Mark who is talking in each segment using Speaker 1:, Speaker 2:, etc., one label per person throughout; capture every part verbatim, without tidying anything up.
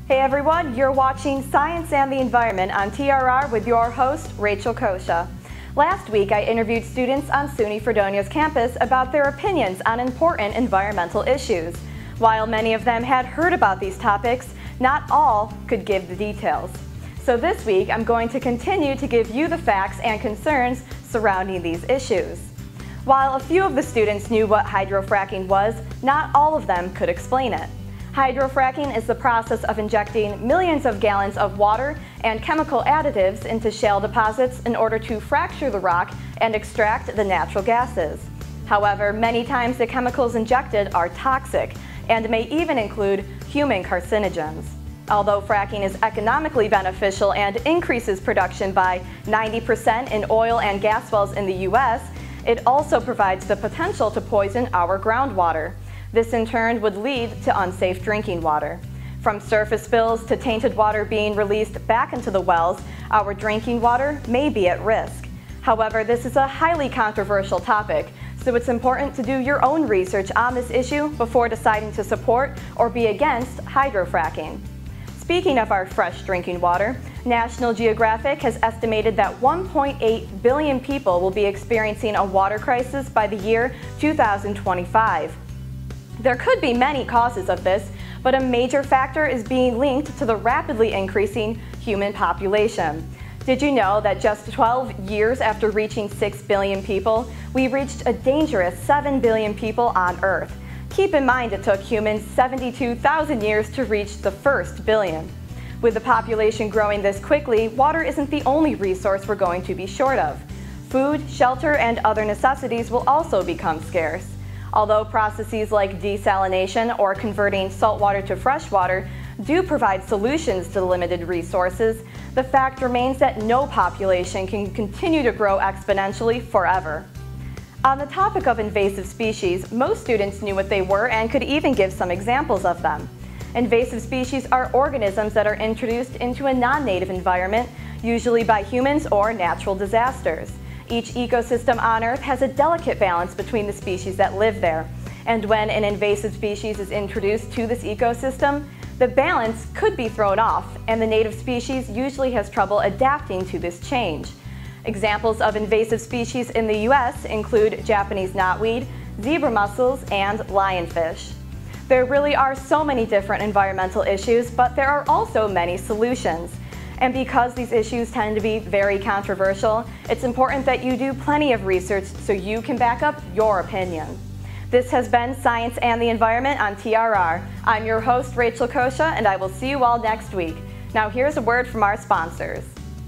Speaker 1: Hey everyone, you're watching Science and the Environment on T R R with your host, Rachel Kosha. Last week I interviewed students on SUNY Fredonia's campus about their opinions on important environmental issues. While many of them had heard about these topics, not all could give the details. So this week I'm going to continue to give you the facts and concerns surrounding these issues. While a few of the students knew what hydrofracking was, not all of them could explain it. Hydrofracking is the process of injecting millions of gallons of water and chemical additives into shale deposits in order to fracture the rock and extract the natural gases. However, many times the chemicals injected are toxic and may even include human carcinogens. Although fracking is economically beneficial and increases production by ninety percent in oil and gas wells in the U S, it also provides the potential to poison our groundwater. This in turn would lead to unsafe drinking water. From surface spills to tainted water being released back into the wells, our drinking water may be at risk. However, this is a highly controversial topic, so it's important to do your own research on this issue before deciding to support or be against hydrofracking. Speaking of our fresh drinking water, National Geographic has estimated that one point eight billion people will be experiencing a water crisis by the year two thousand twenty-five. There could be many causes of this, but a major factor is being linked to the rapidly increasing human population. Did you know that just twelve years after reaching six billion people, we reached a dangerous seven billion people on Earth? Keep in mind it took humans seventy-two thousand years to reach the first billion. With the population growing this quickly, water isn't the only resource we're going to be short of. Food, shelter, and other necessities will also become scarce. Although processes like desalination or converting salt water to fresh water do provide solutions to the limited resources, the fact remains that no population can continue to grow exponentially forever. On the topic of invasive species, most students knew what they were and could even give some examples of them. Invasive species are organisms that are introduced into a non-native environment, usually by humans or natural disasters. Each ecosystem on Earth has a delicate balance between the species that live there, and when an invasive species is introduced to this ecosystem, the balance could be thrown off, and the native species usually has trouble adapting to this change. Examples of invasive species in the U S include Japanese knotweed, zebra mussels, and lionfish. There really are so many different environmental issues, but there are also many solutions. And because these issues tend to be very controversial, it's important that you do plenty of research so you can back up your opinion. This has been Science and the Environment on T R R. I'm your host, Rachel Kosha, and I will see you all next week. Now here's a word from our sponsors.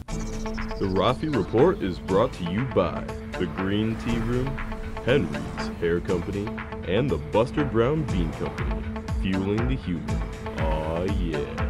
Speaker 2: The Rafi Report is brought to you by the Green Tea Room, Henry's Hair Company, and the Buster Brown Bean Company, fueling the human. Aw yeah.